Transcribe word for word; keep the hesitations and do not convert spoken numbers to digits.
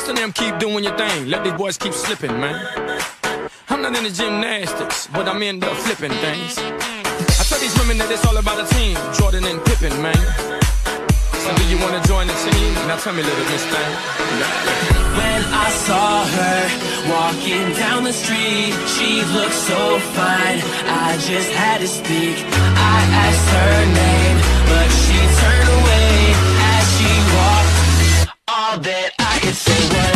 rest of them keep doing your thing. Let these boys keep slipping, man. I'm not into gymnastics, but I'm into flipping things. I tell these women that it's all about a team, Jordan and Pippen, man. So do you wanna join the team? Now tell me, little miss thing. When I saw her walking down the street, she looked so fine, I just had to speak. I asked her name, but she turned away as she walked. All that I could say was